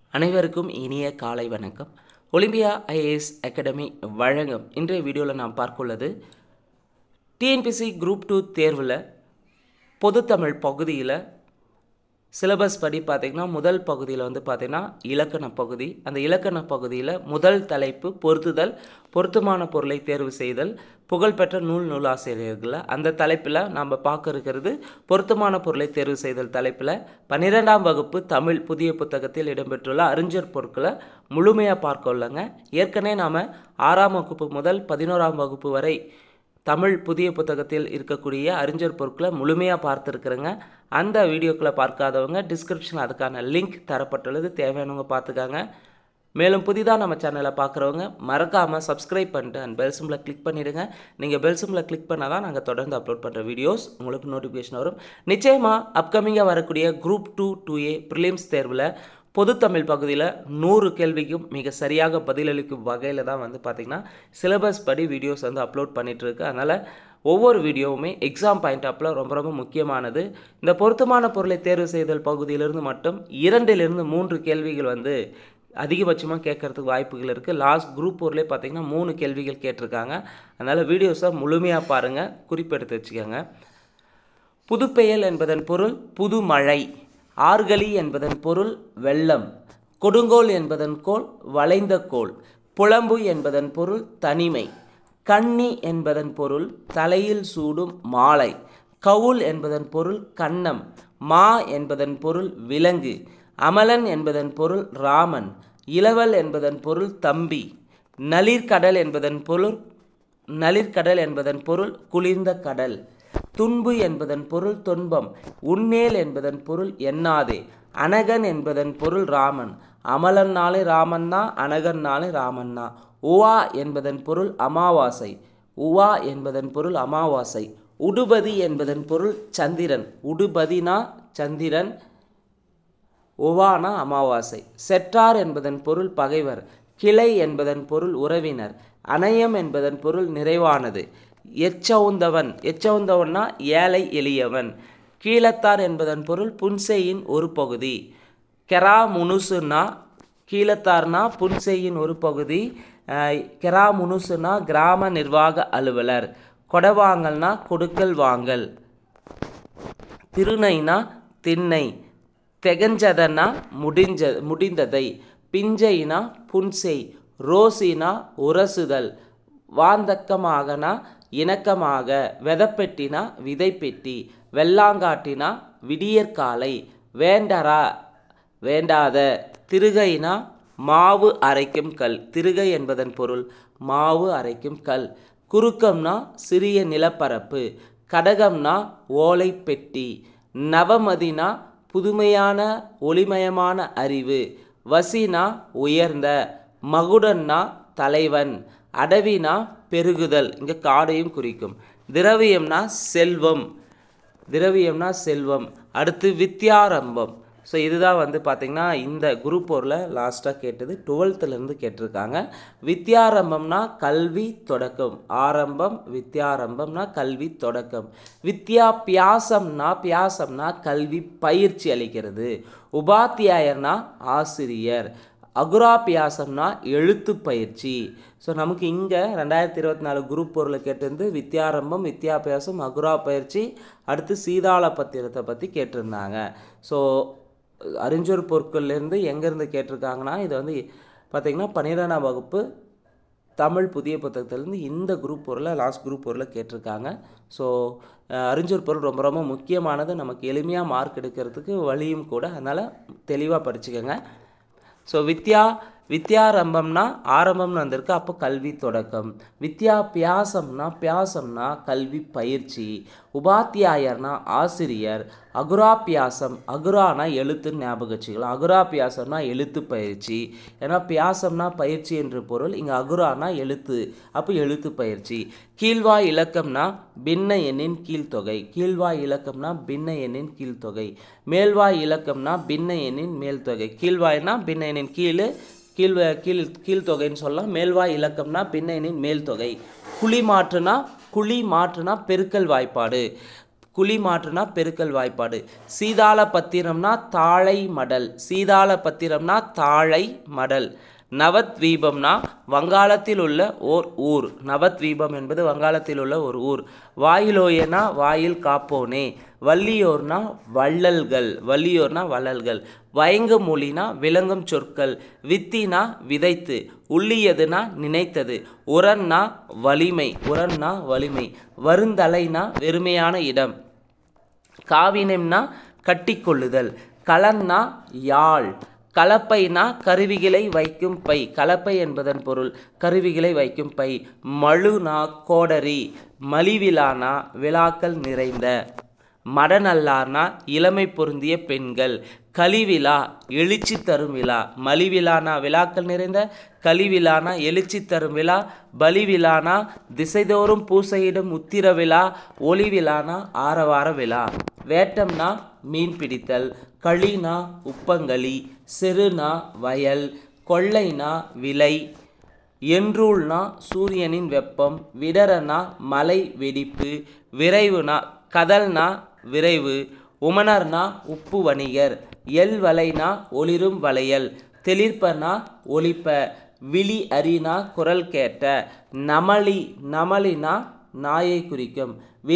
அனைவருக்கும் இனிய காலை வணக்கம். ஒலிம்பியா ஐஏஎஸ் அகாடமி வழங்கும் இன்றைய வீடியோவில் நாம் பார்க்குள்ளது டிஎன்பிஎஸ்சி குரூப் 2 தேர்வில் பொதுத்தமிழ் பகுதியில் சிலபஸ் படி பார்த்திங்கன்னா முதல் பகுதியில் பார்த்திங்கன்னா இலக்கண பகுதி. அந்த இலக்கண பகுதியில் முதல் தலைப்பு பொருத்துதல், பொருத்தமான பொருளை தேர்வு செய்தல், புகழ்பெற்ற நூலாசிரியர்களில் அந்த தலைப்பில் நாம் பார்க்க இருக்கிறது பொருத்தமான பொருளை தேர்வு செய்தல் தலைப்பில் 12ஆம் வகுப்பு தமிழ் புதிய புத்தகத்தில் இடம்பெற்றுள்ள அறிஞர் பொருட்களை முழுமையாக பார்க்க உள்ளங்க. ஏற்கனவே நாம் 6ஆம் வகுப்பு முதல் 11ஆம் வகுப்பு வரை தமிழ் புதிய புத்தகத்தில் இருக்கக்கூடிய அறிஞர் பொருட்களை முழுமையாக பார்த்துருக்குறேங்க. அந்த வீடியோக்களை பார்க்காதவங்க டிஸ்கிரிப்ஷன் அதுக்கான லிங்க் தரப்பட்டுள்ளது, தேவையானவங்க பார்த்துக்காங்க. மேலும் புதிதாக நம்ம சேனலை பார்க்குறவங்க மறக்காமல் சப்ஸ்கிரைப் பண்ணிட்டு அண்ட் பெல் சிம்பிளை கிளிக் பண்ணிவிடுங்க. நீங்கள் பெல் சிம்பிளை கிளிக் பண்ணால் தான் நாங்கள் தொடர்ந்து அப்லோட் பண்ணுற வீடியோஸ் உங்களுக்கு நோட்டிஃபிகேஷன் வரும். நிச்சயமாக அப்கமிங்காக வரக்கூடிய குரூப் 2 2A ப்ரிலிம்ஸ் தேர்வில் பொதுத்தமிழ் பகுதியில் 100 கேள்விக்கும் மிக சரியாக பதிலளிக்கும் வகையில் தான் பார்த்திங்கன்னா சிலபஸ் படி வீடியோஸ் அப்லோட் பண்ணிகிட்ருக்கு. அதனால் ஒவ்வொரு வீடியோவுமே எக்ஸாம் பாயிண்ட் ஆப்பில் ரொம்ப ரொம்ப முக்கியமானது. இந்த பொருத்தமான பொருளை தேர்வு செய்தல் பகுதியிலிருந்து மட்டும் 2லிருந்து 3 கேள்விகள் அதிகபட்சமாக கேட்கறதுக்கு வாய்ப்புகள் இருக்குது. லாஸ்ட் குரூப் 4லே பார்த்திங்கன்னா 3 கேள்விகள் கேட்டிருக்காங்க. அதனால் வீடியோஸை முழுமையாக பாருங்கள், குறிப்பெடுத்து வச்சுக்கோங்க. புதுப்பெயல் என்பதன் பொருள் புது மழை, ஆர்கலி என்பதன் பொருள் வெள்ளம், கொடுங்கோல் என்பதன் கோல் வளைந்த கோல், புலம்பு என்பதன் பொருள் தனிமை, கண்ணி என்பதன் பொருள் தலையில் சூடும் மாலை, கவுல் என்பதன் பொருள் கன்னம், மா என்பதன் பொருள் விலங்கு, அமலன் என்பதன் பொருள் ராமன், இளவல் என்பதன் பொருள் தம்பி, நளிர்கடல் என்பதன் பொருள் குளிர்ந்த கடல், துன்பு என்பதன் பொருள் துன்பம், உன்னேல் என்பதன் பொருள் எண்ணாதே, அனகன் என்பதன் பொருள் ராமன், அமலன்னாலே ராமன்னா, அனகன்னாலே ராமன்னா, உவா என்பதன் பொருள் அமாவாசை, உடுபதி என்பதன் பொருள் சந்திரன், உடுபதினா சந்திரன், உவானா அமாவாசை, செற்றார் என்பதன் பொருள் பகைவர், கிளை என்பதன் பொருள் உறவினர், அணையம் என்பதன் பொருள் நிறைவானது, எச்சவுந்தவன்னா ஏழை எளியவன், கீழத்தார் என்பதன் பொருள் புன்செயின் ஒரு பகுதி, கெரா முனுசுனா கீழத்தார்னா புன்செயின் ஒரு பகுதி, கெரா முனுசுனா கிராம நிர்வாக அலுவலர், கொடவாங்கல்னா கொடுக்கல் வாங்கல், திருநைனா திண்ணை, தெகஞ்சதனா முடிந்ததை, பிஞ்சைனா புன்செய், ரோசினா உரசுதல், வாந்தக்கமாகனா இணக்கமாக, வெதப்பெட்டினா விதைப்பெட்டி, வெள்ளாங்காட்டினா விடியற்காலை, வேண்டரா வேண்டாத, திருகைனா மாவு அரைக்கும் கல், திருகை என்பதன் பொருள் மாவு அரைக்கும் கல், குறுக்கம்னா சிறிய நிலப்பரப்பு, கடகம்னா ஓலை பெட்டி, நவமதினா புதுமையான ஒளிமயமான அறிவு, வசினா உயர்ந்த, மகுடன்னா தலைவன், அடவினா பெருகுதல், இங்கே காடையும் குறிக்கும், திரவியம்னா செல்வம். அடுத்து வித்யாரம்பம். ஸோ இதுதான் பார்த்திங்கன்னா இந்த குரூப் 4ல் லாஸ்ட்டாக கேட்டது 12லேருந்து கேட்டிருக்காங்க. வித்யாரம்பம்னா கல்வி தொடக்கம், ஆரம்பம் வித்யாரம்பம்னா கல்வி தொடக்கம், பியாசம்னா கல்வி பயிற்சி அளிக்கிறது, உபாத்தியாயர்னா ஆசிரியர், அகுராபியாசம்னா எழுத்து பயிற்சி. ஸோ நமக்கு இங்கே 2024 குரூப் 4ல் கேட்டிருந்து வித்யாரம்பம், வித்யாபியாசம், அகுரா பயிற்சி, அடுத்து சீதாள பத்திரத்தை பற்றி கேட்டிருந்தாங்க. ஸோ அறிஞர் பொருட்கள்லேருந்து எங்கேருந்து கேட்டிருக்காங்கன்னா இது பார்த்திங்கன்னா 12ஆம் வகுப்பு தமிழ் புதிய புத்தகத்திலேருந்து இந்த குரூப் 4ல் லாஸ்ட் குரூப் 4ல் கேட்டிருக்காங்க. ஸோ அறிஞர் பொருள் ரொம்ப ரொம்ப முக்கியமானது, நமக்கு எளிமையாக மார்க் எடுக்கிறதுக்கு வழியும் கூட, அதனால் தெளிவாக படிச்சுக்கோங்க. ஸோ வித்யாரம்பம்னா ஆரம்பம்னு வந்திருக்கு, அப்போ கல்வி தொடக்கம், பியாசம்னா கல்வி பயிற்சி, உபாத்தியாயர்னா ஆசிரியர், அகுரானா எழுத்துன்னு ஞாபகம் வச்சுக்கலாம், அகுராபியாசம்னா எழுத்து பயிற்சி, ஏன்னா பியாசம்னா பயிற்சி என்று பொருள், இங்கே அகுரானா எழுத்து, அப்போ எழுத்து பயிற்சி, கீழ்வாய் இலக்கம்னா பின்ன எண்ணின் கீழ்த்தொகை, மேல்வாய் இலக்கம்னா பின்ன எண்ணின் மேல்தொகை, கீழ்வாய்னா பின்ன எண்ணின் கீழ்த்தொகைன்னு சொல்லலாம், மேல்வாய் இலக்கம்னா பின்ன எண்ணின் மேல்தொகை, குழி மாற்றுனா பெருக்கல் வாய்ப்பாடு, குழி மாற்றுனா பெருக்கல் வாய்ப்பாடு. சீதாள பத்திரம்னா தாழை மடல். சீதாள பத்திரம்னா தாழை மடல். நவத்வீபம்னா வங்காளத்தில் உள்ள ஓர் ஊர். நவத்வீபம் என்பது வங்காளத்தில் உள்ள ஒரு ஊர். வாயிலோயனா வாயில் காப்போனே. வள்ளியோர்னா வள்ளல்கள். வள்ளியோர்னா வள்ளல்கள். வயங்கு மொழினா விளங்கும் சொற்கள். வித்தினா விதைத்து. உள்ளியதுனா நினைத்தது. உரன்னா வலிமை. உரன்னா வலிமை. வருந்தலைனா வெறுமையான இடம். காவினம்னா கட்டிக்கொள்ளுதல். கலன்னா யாழ். கலப்பைனா கருவிகளை வைக்கும் பை. கலப்பை என்பதன் பொருள் கருவிகளை வைக்கும் பை. மழுனா கோடரி. மலிவிழானா விழாக்கள் நிறைந்த. மடநல்லார்னா இளமை பொருந்திய பெண்கள். கலிவிழா எழுச்சி தரும் விழா. மலிவிழானா விழாக்கள் நிறைந்த. கலிவிழானா எழுச்சி தரும் விழா. பலிவிழானா திசைதோறும் பூசையிடும் உத்திர விழா. ஒளிவிழானா ஆரவார விழா. வேட்டம்னா மீன் பிடித்தல். களினா உப்பங்களி. செருனா வயல். கொள்ளைனா விலை. என்றூழ்னா சூரியனின் வெப்பம். விடரனா மலை வெடிப்பு. விரைவுனா கதல்னா விரைவு. உமணர்னா உப்பு வணிகர். எல்வலைனா ஒளிரும் வளையல். தெளிர்ப்பனா ஒளிப்ப. விழி அரினா குரல் கேட்ட. நமளி. நமளினா நாயை குறிக்கும்.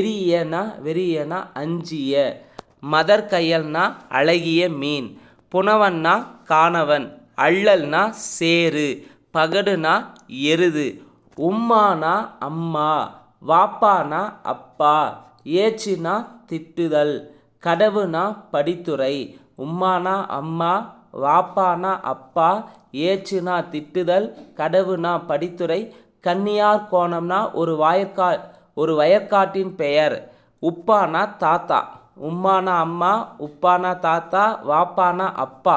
வெறியனா அஞ்சிய. மதற்கையல்னா அழகிய மீன். புனவன்னா காணவன். அள்ளல்னா சேறு. பகடுனா எருது. உம்மானா அம்மா. வாப்பானா அப்பா. ஏச்சுனா திட்டுதல். கடவுனா படித்துறை. உம்மானா அம்மா. வாப்பானா அப்பா. ஏச்சுனா திட்டுதல். கடவுனா படித்துறை. கன்னியார் கோணம்னா ஒரு வயற்காட்டின் பெயர். உப்பானா தாத்தா. உம்மானா அம்மா. உப்பானா தாத்தா. வாப்பானா அப்பா.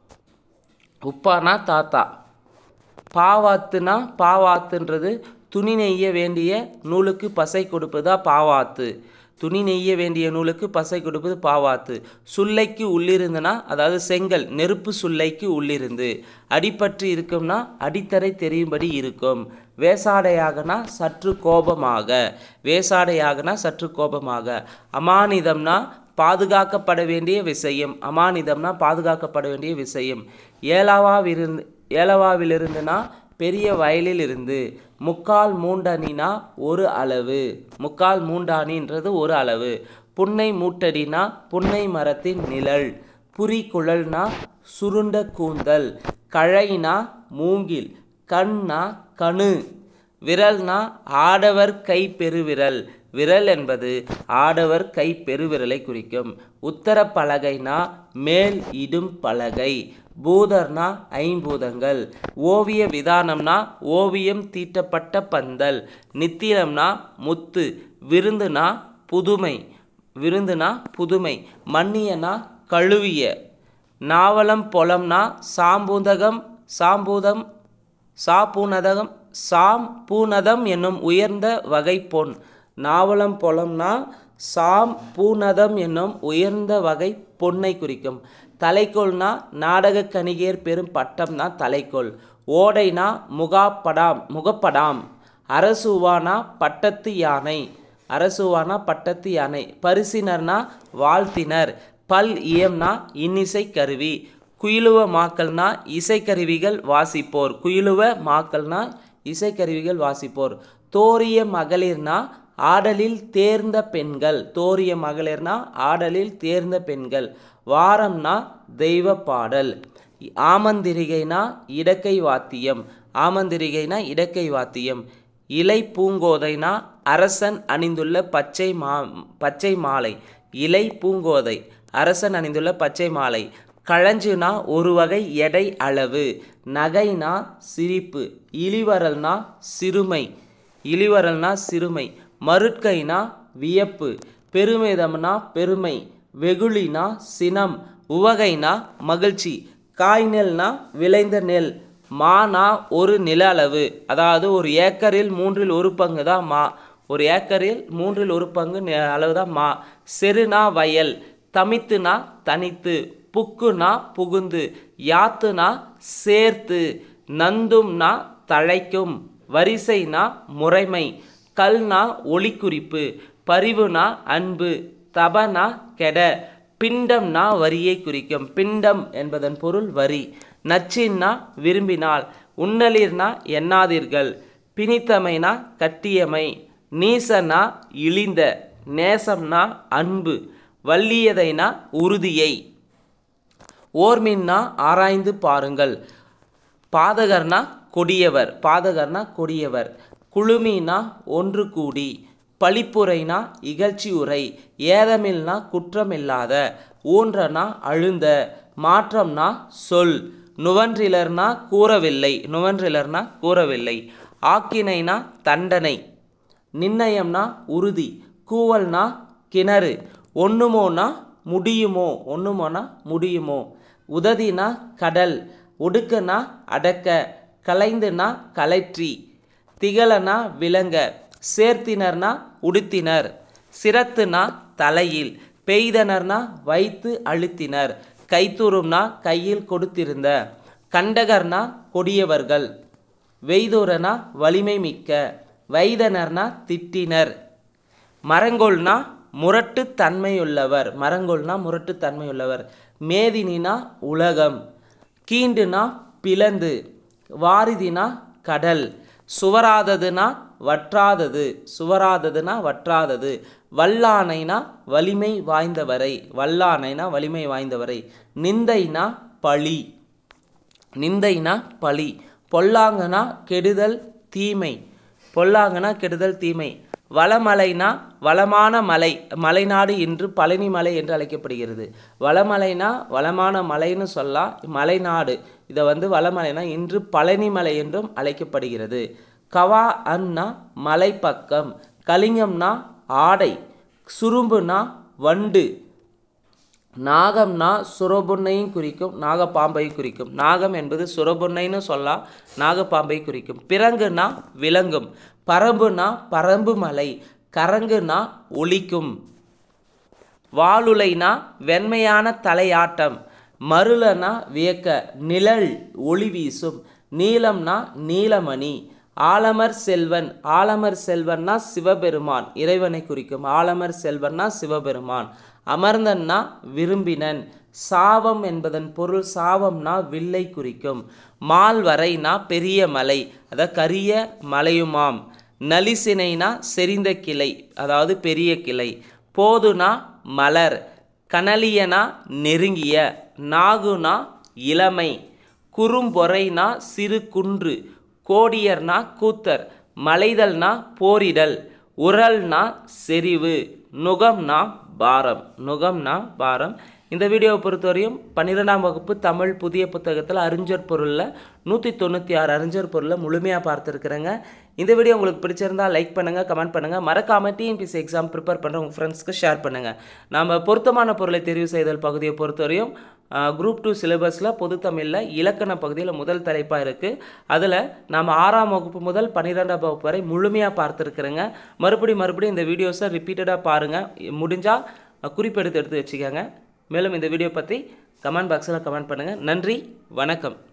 உப்பானா தாத்தா. பாவாத்துனா பாவாத்துன்றது துணி நெய்ய வேண்டிய நூலுக்கு பசை கொடுப்பதா பாவாத்து. துணி நெய்ய வேண்டிய நூலுக்கு பசை கொடுப்பது பாவாத்து. சுள்ளைக்கு உள்ளிருந்துனா அதாவது செங்கல் நெருப்பு சுள்ளைக்கு உள்ளிருந்து. அடிப்பற்றி இருக்கும்னா அடித்தரை தெரியும்படி இருக்கும். வேசாடையாகனா சற்று கோபமாக. வேசாடையாகனா சற்று கோபமாக. அமானிதம்னா பாதுகாக்கப்பட வேண்டிய விஷயம். அமானிதம்னா பாதுகாக்கப்பட வேண்டிய விஷயம். ஏலவாவிலிருந்துனா பெரிய வயலில் இருந்து. முக்கால் மூண்டணினா ஒரு அளவு. முக்கால் மூண்டாணின்றது ஒரு அளவு. புன்னை மூட்டடினா புன்னை மரத்தின் நிழல். புரி குழல்னா சுருண்ட கூந்தல். கழைனா மூங்கில். கண்ணா கணு. விரல்னா ஆடவர் கை பெருவிரல். விரல் என்பது ஆடவர் கை பெருவிரலை குறிக்கும். உத்தர பலகைனா மேல் இடும் பலகை. பூதர்னா ஐம்பூதங்கள். ஓவிய விதானம்னா ஓவியம் தீட்டப்பட்ட பந்தல். நித்திலம்னா முத்து. விருந்துனா புதுமை. விருந்துனா புதுமை. மன்னியனா கழுவிய. நாவலம் பொலம்னா சாம்பூனதம் என்னும் உயர்ந்த வகை பொன். நாவலம் பொலம்னா சாம்பூனதம் என்னும் உயர்ந்த வகை பொன்னை குறிக்கும். தலைக்கோள்னா நாடக கணிகையர் பெரும் பட்டம்னா தலைக்கோள். ஓடைனா முகப்படாம். அரசுவானா பட்டத்து யானை. அரசுவானா பட்டத்து யானை. பரிசினர்னா வாழ்த்தினர். பல் இயம்னா இன்னிசை கருவி. குயிலுவ மாக்கள்னா இசைக்கருவிகள் வாசிப்போர். குயிலுவ மாக்கள்னா இசைக்கருவிகள் வாசிப்போர். தோரிய மகளிர்னா ஆடலில் தேர்ந்த பெண்கள். தோரிய மகளிர்னா ஆடலில் தேர்ந்த பெண்கள். வாரம்னா தெய்வ பாடல். ஆமந்திரிகைனா இடக்கை வாத்தியம். ஆமந்திரிகைனா இடக்கை வாத்தியம். இலை பூங்கோதைனா அரசன் அணிந்துள்ள பச்சை மாலை. இலை பூங்கோதை அரசன் அணிந்துள்ள பச்சை மாலை. களஞ்சுனா ஒரு வகை எடை அளவு. நகைனா சிரிப்பு. இளிவரல்னா சிறுமை. இளிவரல்னா சிறுமை. மருட்கைனா வியப்பு. பெருமிதம்னா பெருமை. வெகுளினா சினம். உவகைனா மகிழ்ச்சி. காய்நெல்னா விளைந்த நெல். மானா ஒரு நில அளவு. அதாவது ஒரு ஏக்கரில் 1/3 பங்கு தான் மா. ஒரு ஏக்கரில் 1/3 பங்கு அளவு தான் மா. செருனா வயல். தமித்துனா தனித்து. புக்குனா புகுந்து. யாத்துனா சேர்த்து. நந்தும்னா தழைக்கும். வரிசைனா முறைமை. கல்னா ஒளி குறிப்பு. பரிவுனா அன்பு. தபனா கெட. பிண்டம்னா வரியை குறிக்கும். பிண்டம் என்பதன் பொருள் வரி. நச்சின்னா விரும்பினால். உண்ணலிர்னா எண்ணாதீர்கள். பிணித்தமைனா கட்டியமை. நீசனா இழிந்த. நேசம்னா அன்பு. வல்லியதைனா உறுதியை. ஓர்மின்னா ஆராய்ந்து பாருங்கள். பாதகர்னா கொடியவர். பாதகர்னா கொடியவர். குழுமினா ஒன்று கூடி. பழிப்புரைனா இகழ்ச்சி உரை. ஏதமில்னா குற்றமில்லாத. ஊன்றனா அழுந்த. மாற்றம்னா சொல். நுவன்றிலர்னா கூறவில்லை. நுவன்றிலர்னா கூறவில்லை. ஆக்கினைனா தண்டனை. நிர்ணயம்னா உறுதி. கூவல்னா கிணறு. ஒண்ணுமோனா முடியுமோ. ஒண்ணுமோனா முடியுமோ. உததினா கடல். ஒடுக்கனா அடக்க. கலைந்துனா கலைற்றி. திகழனா விளங்க. சேர்த்தினர்னா உடுத்தினர். சிரத்துனா தலையில். பெய்தனர்னா வைத்து அழுத்தினர். கைத்தூறும்னா கையில் கொடுத்திருந்த. கண்டகர்னா கொடியவர்கள். வெய்தோரனா வலிமை மிக்க. வைதனர்னா திட்டினர். மரங்கொள்னா முரட்டு தன்மையுள்ளவர். மரங்கொள்னா முரட்டு தன்மையுள்ளவர். மேதினினா உலகம். கீண்டுனா பிளந்து. வாரிதினா கடல். சுவராததுனா வற்றாதது. சுவராததுனா வற்றாதது. வல்லானைனா வலிமை வாய்ந்தவரை. வல்லானைனா வலிமை வாய்ந்தவரை. நிந்தைனா பழி. நிந்தைனா பழி. பொல்லாங்கனா கெடுதல் தீமை. பொல்லாங்கனா கெடுதல் தீமை. வளமலைனா வளமான மலை. மலைநாடு இன்று பழனி மலை என்று அழைக்கப்படுகிறது. வளமலைனா வளமான மலைன்னு சொல்லலாம். மலைநாடு இதை வளமலைனா இன்று பழனி மலை என்றும் அழைக்கப்படுகிறது. கவா அன்னா மலைப்பக்கம். கலிங்கம்னா ஆடை. சுரும்புனா வண்டு. நாகம்னா சுரபுன்னையும் குறிக்கும். நாகப்பாம்பையும் குறிக்கும். நாகம் என்பது சுரபுன்னைன்னு சொல்லலாம். நாகப்பாம்பை குறிக்கும். பிறங்குனா விலங்கும். பரம்புனா பரம்பு மலை. கரங்குனா ஒலிக்கும். வாளுலைனா வெண்மையான தலையாட்டம். மருளனா வியக்க. நிழல் ஒளி வீசும். நீலம்னா நீலமணி. ஆலமர் செல்வன். ஆலமர் செல்வன்னா சிவபெருமான். இறைவனை குறிக்கும். ஆலமர் செல்வன்னா சிவபெருமான். அமர்ந்தன்னா விரும்பினன். சாவம் என்பதன் பொருள் சாவம்னா வில்லை குறிக்கும். மால்வரைனா பெரிய மலை. அதாவது கரிய மலையுமாம். நலிசினைனா செறிந்த கிளை. அதாவது பெரிய கிளை. போதுனா மலர். கனலியனா நெருங்கிய. நாகுனா இளமை. குறும்பொறைனா சிறு குன்று. கோடியர்னா கூத்தர். மலைதல்னா போரிடல். உரல்னா செறிவு. நுகம்னா பாரம். நுகம்னா பாரம். இந்த வீடியோவை பொறுத்தவரையும் 12ஆம் வகுப்பு தமிழ் புதிய புத்தகத்தில் அறிஞர் பொருளில் 196 அறிஞர் பொருளை முழுமையாக பார்த்துருக்குறேங்க. இந்த வீடியோ உங்களுக்கு பிடிச்சிருந்தால் லைக் பண்ணுங்கள், கமெண்ட் பண்ணுங்கள். மறக்காமல் டிஎன்பிஎஸ்சி எக்ஸாம் ப்ரிப்பேர் பண்ணுற உங்கள் ஃப்ரெண்ட்ஸ்க்கு ஷேர் பண்ணுங்கள். நாம் பொருத்தமான பொருளை தெரிவு செய்தல் பகுதியை பொறுத்தவரையும் குரூப் 2 சிலபஸில் பொதுத்தமிழில் இலக்கண பகுதியில் முதல் தலைப்பாக இருக்குது. அதில் நாம் 6ஆம் வகுப்பு முதல் 12ஆம் வகுப்பு வரை முழுமையாக பார்த்துருக்குறேங்க. மறுபடியும் இந்த வீடியோஸை ரிப்பீட்டடாக பாருங்கள். முடிஞ்சால் குறிப்பெடுத்து வச்சுக்கோங்க. மேலும் இந்த வீடியோ பற்றி கமெண்ட் பாக்ஸில் கமெண்ட் பண்ணுங்கள். நன்றி, வணக்கம்.